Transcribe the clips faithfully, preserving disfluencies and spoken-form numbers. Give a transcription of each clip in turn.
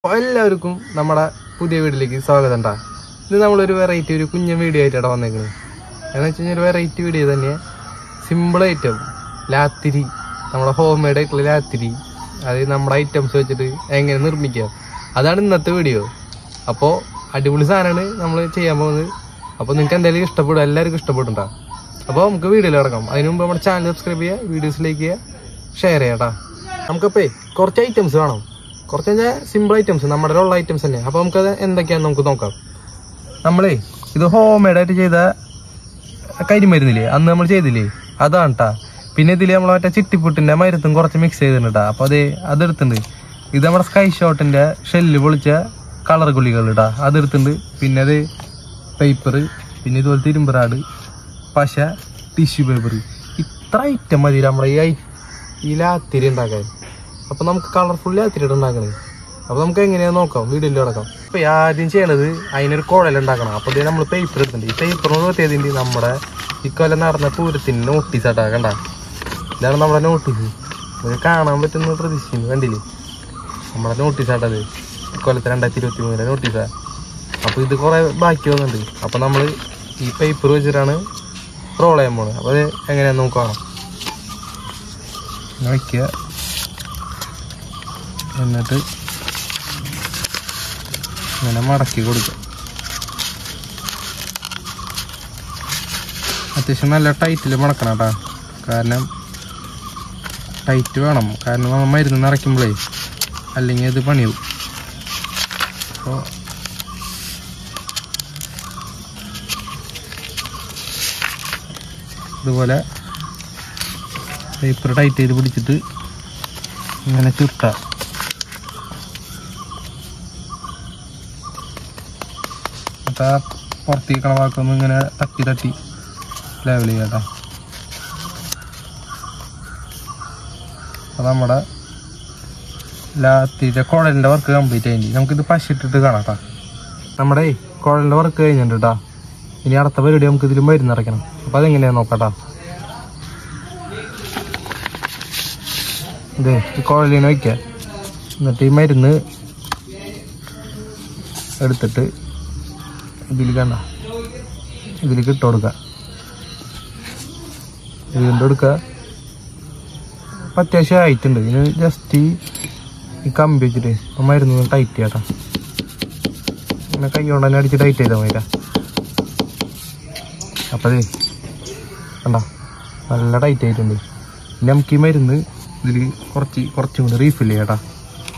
എല്ലാവർക്കും നമ്മുടെ പുതിയ വീഡിയോയിലേക്ക് സ്വാഗതം ഉണ്ടാ. ഇത് നമ്മളൊരു വെറൈറ്റി ഒരു കുഞ്ഞൻ വീഡിയോ ആയിട്ടാണ് വന്നേക്കുന്നത്. എന്ന് വെച്ച് കഴിഞ്ഞാൽ ഒരു വെറൈറ്റി വീഡിയോ തന്നെ, സിമ്പിൾ ഐറ്റം ലാത്തിരി, നമ്മുടെ ഹോം മെയ്ഡ് ആയിട്ടുള്ള ലാത്തിരി, അത് നമ്മുടെ ഐറ്റംസ് വെച്ചിട്ട് എങ്ങനെ നിർമ്മിക്കാം, അതാണ് ഇന്നത്തെ വീഡിയോ. അപ്പോൾ അടിപൊളി സാധനമാണ് നമ്മൾ ചെയ്യാൻ പോകുന്നത്. അപ്പോൾ നിങ്ങൾക്ക് എന്തായാലും ഇഷ്ടപ്പെടും, എല്ലാവർക്കും ഇഷ്ടപ്പെട്ടുണ്ടാ. അപ്പോൾ നമുക്ക് വീഡിയോയിൽ കിടക്കാം. അതിന് മുമ്പ് നമ്മുടെ ചാനൽ സബ്സ്ക്രൈബ് ചെയ്യുക, വീഡിയോസ് ലൈക്ക് ചെയ്യുക, ഷെയർ ചെയ്യാം കേട്ടോ. നമുക്കപ്പേ കുറച്ച് ഐറ്റംസ് വേണം, കുറച്ച് കഴിഞ്ഞാൽ സിമ്പിൾ ഐറ്റംസ്, നമ്മുടെ ഉള്ള ഐറ്റംസ് തന്നെ. അപ്പോൾ നമുക്കത് എന്തൊക്കെയാണെന്ന് നമുക്ക് നോക്കാം. നമ്മളേ ഇത് ഹോം മെയ്ഡായിട്ട് ചെയ്ത കരിമരുന്നില്ലേ, അന്ന് നമ്മൾ ചെയ്തില്ലേ, അതാണ് കേട്ടാ. പിന്നെ ഇതിൽ നമ്മൾ മറ്റേ ചിട്ടിപ്പുട്ടിൻ്റെ മരുത്തും കുറച്ച് മിക്സ് ചെയ്തിട്ടാ. അപ്പോൾ അത് അതെടുത്തുണ്ട്. ഇത് നമ്മുടെ സ്കൈ ഷോട്ടിൻ്റെ ഷെല്ല് പൊളിച്ച കളർ ഗുളികൾ ഇടാ, അതെടുത്തുണ്ട്. പിന്നെ അത് പേപ്പർ, പിന്നെ ഇതുപോലെ തിരുമ്പറാട്, പശ, ടിഷ്യൂ പേപ്പർ, ഇത്ര ഐറ്റം മതി നമ്മുടെ ഈ ഈ ലാത്തിരി ഉണ്ടാക്കാൻ. അപ്പോൾ നമുക്ക് കളർഫുൾ ലാത്തിരി ഉണ്ടാക്കണേ. അപ്പോൾ നമുക്ക് എങ്ങനെയാണെന്ന് നോക്കാം, വീഡിയോയിൽ കിടക്കാം. അപ്പോൾ ആദ്യം ചെയ്യണത് അതിനൊരു കുഴൽ ഉണ്ടാക്കണം. അപ്പോൾ ഇത് നമ്മൾ പേപ്പർ എടുത്തിട്ടുണ്ട്. ഈ പേപ്പറിന് പ്രത്യേകത നമ്മുടെ ഇക്കൊല്ലം നടന്ന പൂരത്തിന് നോട്ടീസ് ആട്ടാ, കണ്ട ഇതാണ് നമ്മുടെ നോട്ടീസ്. ഇത് കാണാൻ പറ്റുന്ന പ്രതീക്ഷിക്കുന്നു, കണ്ടില്ലേ നമ്മുടെ നോട്ടീസ് ആട്ടത്, ഇക്കൊല്ലത്തെ രണ്ടായിരത്തി ഇരുപത്തി മൂന്നിലെ നോട്ടീസാണ്. അപ്പോൾ ഇത് കുറേ ബാക്കി വന്നിട്ടുണ്ട്. അപ്പോൾ നമ്മൾ ഈ പേപ്പർ വെച്ചിട്ടാണ് റോൾ ചെയ്യാൻ പോകുന്നത്. അപ്പോൾ അത് എങ്ങനെയാണെന്ന് നമുക്ക് കാണാം. വയ്ക്കുക, എന്നിട്ട് ഇങ്ങനെ മടക്കി കൊടുക്കുക. അത്യാവശ്യം നല്ല ടൈറ്റിൽ മടക്കണം കേട്ടോ, കാരണം ടൈറ്റ് വേണം. കാരണം നമ്മൾ മരുന്ന് നിറയ്ക്കുമ്പോഴേ അല്ലെങ്കിൽ ഇത് പണിയാവും. അപ്പോൾ ഇതുപോലെ പേപ്പർ ടൈറ്റ് ചെയ്ത് പിടിച്ചിട്ട് ഇങ്ങനെ ചുരുട്ടുക. എന്നിട്ട് ആ പുറത്തേക്കണ ഭാഗത്തൊന്നും ഇങ്ങനെ തട്ടി തട്ടി ലെവൽ ചെയ്യാം കേട്ടോ. അപ്പോൾ നമ്മുടെ ലാത്തിൻ്റെ കുഴലിൻ്റെ വർക്ക് കംപ്ലീറ്റ് ആയി. നമുക്കിത് പശിട്ടിട്ട് കാണാം കേട്ടോ. നമ്മുടെ കുഴലിൻ്റെ വർക്ക് കഴിഞ്ഞിട്ടുണ്ട് കേട്ടോ. ഇനി അടുത്ത പരിപാടി നമുക്ക് ഇതിൽ മരുന്ന് നിറയ്ക്കണം. അപ്പോൾ അതെങ്ങനെയാണെന്ന് നോക്കാം കേട്ടോ. ഇതേ ഈ കുഴലിനെ വയ്ക്കുക. എന്നിട്ട് ഈ മരുന്ന് എടുത്തിട്ട് ഇതിൽ കണ്ട ഇതിലേക്ക് ഇട്ട് കൊടുക്കുക. വീണ്ടും എടുക്കുക. അപ്പം അത്യാവശ്യം ആയിട്ടുണ്ട്. ഇതിന് ജസ്റ്റ് ഈ കമ്പി വെച്ചിട്ട് മരുന്ന് ടൈറ്റ് ചെയ്യാം കേട്ടോ. ഇങ്ങനെ കൈ കൊണ്ട് തന്നെ അടിച്ച് ടൈറ്റ് ചെയ്താൽ മതി. അപ്പം അതേ കണ്ട നല്ല ടൈറ്റ് ആയിട്ടുണ്ട്. ഇനി നമുക്ക് ഈ മരുന്ന് ഇതിൽ കുറച്ച് കുറച്ചും കൂടി റീഫിൽ ചെയ്യാം കേട്ടോ.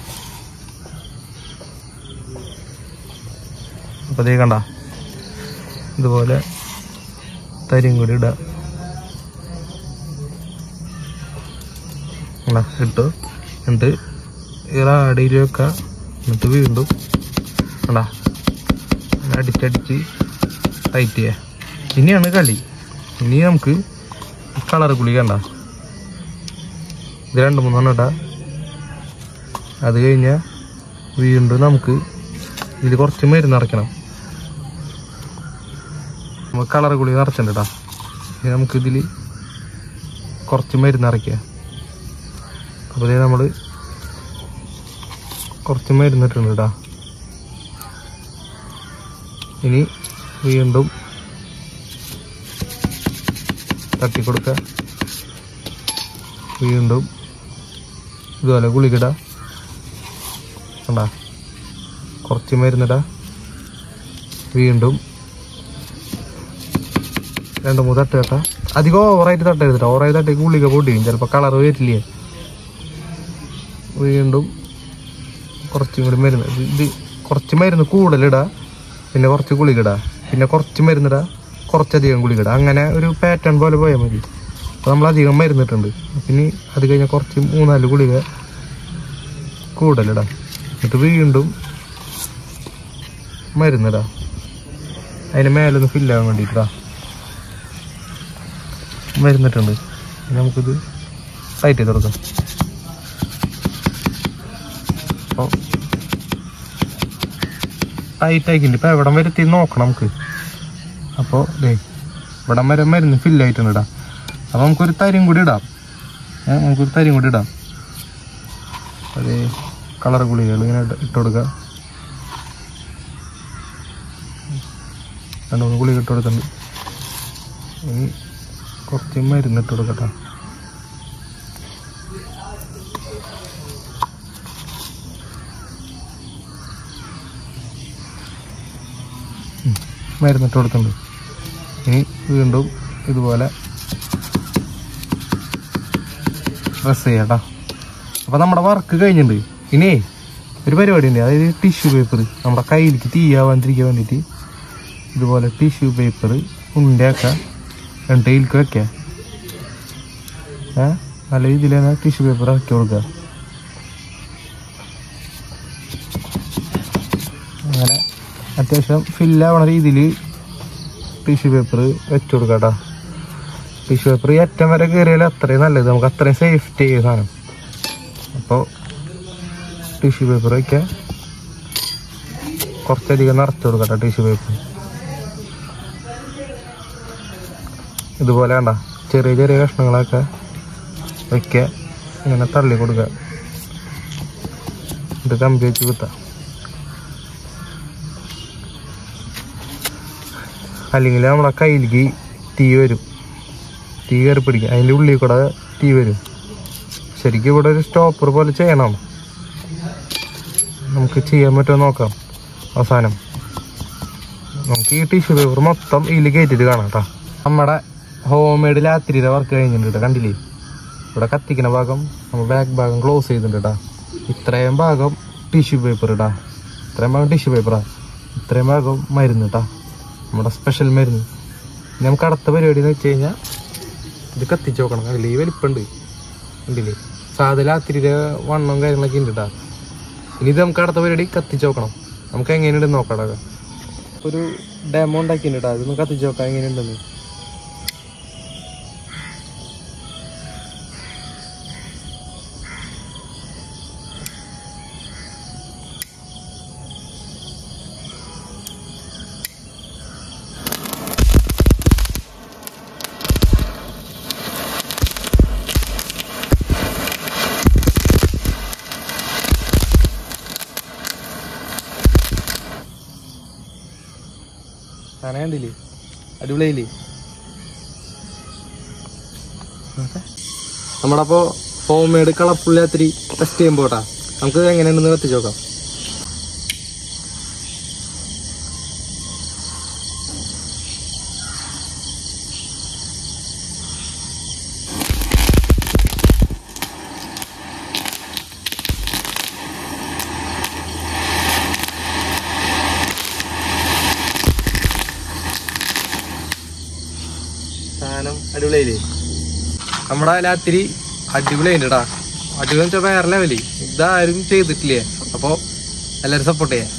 അപ്പോൾ അതേ കണ്ട ഇതുപോലെ തരിയും കൂടി ഇടുക. ഇട്ടു എന്നിട്ട് ഇറടിയിൽ വെക്കുക. എന്നിട്ട് വീണ്ടും കണ്ട അടിച്ചടിച്ച് ടൈറ്റ് ചെയ്യുക. ഇനിയാണ് കളി. ഇനി നമുക്ക് കളർ ഗുളി കണ്ട ഇത് രണ്ട് മൂന്നെണ്ണം ഇടാം. അത് കഴിഞ്ഞാൽ വീണ്ടും നമുക്ക് ഇതിൽ കുറച്ച് മരുന്ന് നിറയ്ക്കണം. നമുക്ക് കളർ ഗുളി നിറച്ചിട്ടുണ്ട് കേട്ടോ. ഇനി നമുക്കിതിൽ കുറച്ച് മരുന്ന് നിറയ്ക്കുക. അപ്പോൾ ഇതേ നമ്മൾ കുറച്ച് മരുന്നിട്ടുണ്ട് കേട്ടോ. ഇനി വീണ്ടും തട്ടിക്കൊടുക്കുക. വീണ്ടും ഇതുപോലെ ഗുളികിട കണ്ടാ കുറച്ച് മരുന്നിടാ. വീണ്ടും രണ്ട് മൂന്ന് തട്ട് കേട്ടാ. അധികം ഓവറായിട്ട് തട്ടരുതിട്ടാ. ഓവറായി തട്ടി ഗുളിക പൊട്ടിയും, ചിലപ്പോൾ കളർ വരില്ലേ. വീണ്ടും കുറച്ചും കൂടി മരുന്ന്, ഇത് കുറച്ച് മരുന്ന് കൂടുതലിടാ, പിന്നെ കുറച്ച് ഗുളികിടാ, പിന്നെ കുറച്ച് മരുന്നിടാ, കുറച്ചധികം ഗുളികിടാ. അങ്ങനെ ഒരു പാറ്റേൺ പോലെ പോയാൽ മതി. അപ്പോൾ നമ്മളധികം മരുന്നിട്ടുണ്ട്. പിന്നെ അത് കഴിഞ്ഞാൽ കുറച്ച് മൂന്നാല് ഗുളിക കൂടുതലിടാം. എന്നിട്ട് വീണ്ടും മരുന്നിടാം. അതിന് മേലൊന്ന് ഫില്ലാകാൻ വേണ്ടിയിട്ടാ മരുന്നിട്ടുണ്ട്. നമുക്കിത് ടൈറ്റ് ചെയ്ത് കൊടുക്കാം. അപ്പോൾ ടൈറ്റ് ആക്കിയിട്ട് ഇപ്പോൾ എവിടം വരെ എത്തി നോക്കണം നമുക്ക്. അപ്പോൾ ദേ ഇവിടം വരെ മരുന്ന് ഫില്ലായിട്ടുണ്ട് ഇടാം. അപ്പോൾ നമുക്കൊരു തരിയും കൂടി ഇടാം. നമുക്കൊരു തരിയും കൂടി ഇടാം. അതേ കളർ ഗുളികകൾ ഇങ്ങനെ ഇട്ട് കൊടുക്കുക. രണ്ട് മൂന്ന് ഗുളിക ഇട്ട് കൊടുക്കുന്നുണ്ട്. ഇനി കുറച്ച് മരുന്ന് ഇട്ട് കൊടുക്കട്ടെ. മരുന്നിട്ട് കൊടുക്കുന്നുണ്ട്. ഇനി വീണ്ടും ഇതുപോലെ പ്രസ് ചെയ്യാട്ടോ. അപ്പോൾ നമ്മുടെ വർക്ക് കഴിഞ്ഞിട്ടുണ്ട്. ഇനി ഒരു പരിപാടി ഉണ്ട്, അതായത് ടിഷ്യൂ പേപ്പർ നമ്മുടെ കയ്യിലേക്ക് തീയാവാണ്ടിരിക്കാൻ വേണ്ടിയിട്ട് ഇതുപോലെ ടിഷ്യൂ പേപ്പർ ഉണ്ടയാക്കുക, എന്നിട്ട് ഇതിലേക്ക് വെക്കുക. ഏ നല്ല രീതിയിൽ തന്നെ ടിഷ്യൂ പേപ്പർ ഇറക്കി കൊടുക്കുക. അങ്ങനെ അത്യാവശ്യം ഫില്ലാവണ രീതിയിൽ ടിഷ്യൂ പേപ്പർ വെച്ച് കൊടുക്കുക കേട്ടോ. ടിഷ്യൂ പേപ്പർ ഈ അറ്റം വരെ കയറിയാൽ അത്രയും നല്ലത്, നമുക്ക് അത്രയും സേഫ്റ്റി ചെയ്യുന്ന സാധനം. അപ്പോൾ ടിഷ്യൂ പേപ്പർ വയ്ക്കുക, കുറച്ചധികം നിറച്ച് കൊടുക്കട്ടെ ടിഷ്യൂ പേപ്പർ. ഇതുപോലെ വേണ്ട ചെറിയ ചെറിയ കഷ്ണങ്ങളൊക്കെ വയ്ക്കുക, ഇങ്ങനെ തള്ളി കൊടുക്കുക. ഇത് കമ്പി വെച്ച് കുത്താം, അല്ലെങ്കിൽ നമ്മുടെ കയ്യിലേക്ക് തീ വരും, തീ കയറി പിടിക്കും, അതിൻ്റെ ഉള്ളിൽ കൂടെ തീ വരും. ശരിക്കും ഇവിടെ ഒരു സ്റ്റോപ്പർ പോലെ ചെയ്യണം, നമുക്ക് ചെയ്യാൻ പറ്റുമോ നോക്കാം. അവസാനം നമുക്ക് ഈ ടിഷ്യൂ പേപ്പർ മൊത്തം ഇതിൽ കയറ്റിട്ട് കാണാം കേട്ടോ. നമ്മുടെ ഹോം മെയ്ഡ് രാത്രിയുടെ വർക്ക് കഴിഞ്ഞിട്ടുണ്ട് കേട്ടോ. കണ്ടില്ലേ, ഇവിടെ കത്തിക്കുന്ന ഭാഗം നമ്മൾ ബാക്ക് ഭാഗം ക്ലോസ് ചെയ്തിട്ടുണ്ട് കേട്ടോ. ഇത്രയും ഭാഗം ടിഷ്യൂ പേപ്പർ ഇടാ, ഇത്രയും ഭാഗം ടിഷ്യൂ പേപ്പറാ, ഇത്രയും ഭാഗം മരുന്ന് കേട്ടോ, നമ്മുടെ സ്പെഷ്യൽ മരുന്ന്. നമുക്ക് അടുത്ത പരിപാടി എന്ന് വെച്ച് കഴിഞ്ഞാൽ ഇത് കത്തിച്ച് നോക്കണം. അതിൽ ഈ വലിപ്പുണ്ട് കണ്ടില്ലേ, സാധാ രാത്രിയുടെ വണ്ണവും കാര്യങ്ങളൊക്കെ ഉണ്ട് കേട്ടോ. ഇനി ഇത് നമുക്ക് അടുത്ത പരിപാടി കത്തിച്ച് നോക്കണം, നമുക്ക് എങ്ങനെയുണ്ടെന്ന് നോക്കാം. ഒരു ഡെമോ ഉണ്ടാക്കിയിട്ടുണ്ട് കേട്ടോ, അതൊന്ന് കത്തിച്ച് നോക്കാം എങ്ങനെയുണ്ടെന്ന്. സാധനം കണ്ടില്ലേ, അടിപൊളിയില്ലേ. നമ്മളപ്പോൾ ഹോം മെയ്ഡ് കളർഫുൾ രാത്രി ടെസ്റ്റ് ചെയ്യുമ്പോൾ കേട്ടാ, നമുക്ക് എങ്ങനെയുണ്ടെന്ന് കത്തിച്ച് നോക്കാം. സാധനം അടിപൊളിയായില്ലേ, നമ്മുടെ രാത്രി അടിപൊളിയായിട്ട് കേട്ടാ. അടിപൊളി വെച്ചാൽ വേറെ ലെവല്, ഇതാരും ചെയ്തിട്ടില്ലേ. അപ്പോൾ എല്ലാവരും സപ്പോർട്ട് ചെയ്യാം.